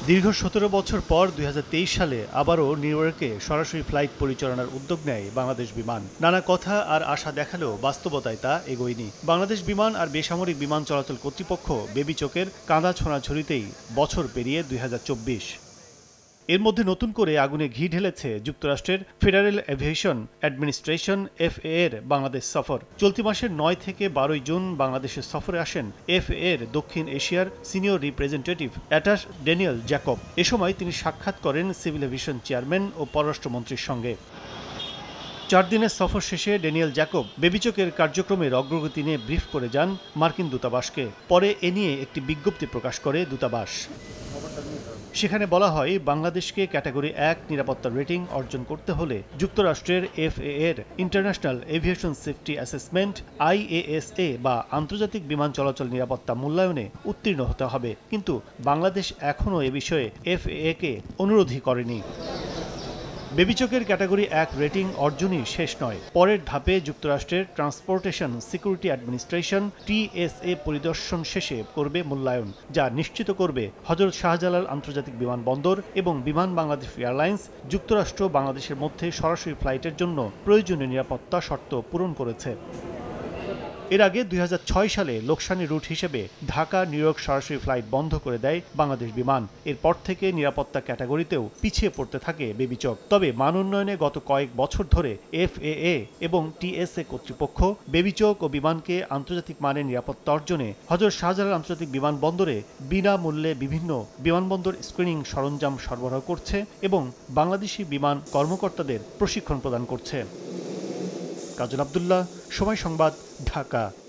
দীর্ঘ ১৭ বছর পর ২০২৩ সালে আবারও নিউ ইয়র্কে সরাসরি ফ্লাইট পরিচালনার উদ্যোগ নেয় বাংলাদেশ বিমান। নানা কথা আর আশা দেখালেও বাস্তবতায় তা এগোয়নি। বাংলাদেশ বিমান আর বেসামরিক বিমান চলাচল কর্তৃপক্ষ বেবি চোখের কাঁদা ছোঁড়াছুড়িতেই বছর পেরিয়ে ২০২৪। এর মধ্যে নতুন করে আগুনে ঘি ঢেলেছে যুক্তরাষ্ট্রের ফেডারেল এভিয়েশন অ্যাডমিনিস্ট্রেশন FAA এর বাংলাদেশ সফর। চলতি মাসের ৯ থেকে ১২ জুন বাংলাদেশের সফরে আসেন FAA এর দক্ষিণ এশিয়ার senior representative attache Daniel Jacob. এ সময় তিনি সাক্ষাৎ করেন সিভিল এভিয়েশন চেয়ারম্যান ও পররাষ্ট্রমন্ত্রীর সঙ্গে। ৪ দিনের সফর শেষে ড্যানিয়েল জ্যাকব বেবিচকের কার্যক্রমের অগ্রগতি নিয়ে ব্রিফ করে যান মার্কিন দূতাবাসকে। পরে এ নিয়ে একটি বিজ্ঞপ্তি প্রকাশ করে দূতাবাস। সেখানে বলা হয়, বাংলাদেশকে ক্যাটাগরি ১ নিরাপত্তা রেটিং অর্জন করতে হলে যুক্তরাষ্ট্রের FAA এর international aviation safety assessment IASA বা আন্তর্জাতিক বিমান চলাচল নিরাপত্তা মূল্যায়নে উত্তীর্ণ হতে হবে। কিন্তু বাংলাদেশ এখনও এ বিষয়ে FAA কে অনুরোধই করেনি। বেবিচকের ক্যাটাগরি ১ রেটিং অর্জনই শেষ নয়। পরের ধাপে যুক্তরাষ্ট্রের ট্রান্সপোর্টেশন সিকিউরিটি অ্যাডমিনিস্ট্রেশন TSA পরিদর্শন শেষে করবে মূল্যায়ন, যা নিশ্চিত করবে হযরত শাহজালাল আন্তর্জাতিক বিমানবন্দর এবং বিমান বাংলাদেশ এয়ারলাইন্স যুক্তরাষ্ট্র বাংলাদেশের মধ্যে সরাসরি ফ্লাইটের জন্য প্রয়োজনীয় নিরাপত্তা শর্ত পূরণ করেছে। এর আগে ২০০৬ সালে লোকসানি রুট হিসেবে ঢাকা নিউ ইয়র্ক সরাসরি ফ্লাইট বন্ধ করে দেয় বাংলাদেশ বিমান। এরপর থেকে নিরাপত্তা ক্যাটাগরিতেও পিছিয়ে পড়তে থাকে বেবিচক। তবে মান উন্নয়নে গত কয়েক বছর ধরে FAA এবং TSA কর্তৃপক্ষ বেবিচক ও বিমানকে আন্তর্জাতিক মানের নিরাপত্তা অর্জনে হযরত শাহজালাল আন্তর্জাতিক বিমানবন্দরে বিনামূল্যে বিভিন্ন বিমানবন্দর স্ক্রিনিং সরঞ্জাম সরবরাহ করছে এবং বাংলাদেশি বিমান কর্মকর্তাদের প্রশিক্ষণ প্রদান করছে। কাজল আব্দুল্লাহ, সময় সংবাদ, ঢাকা।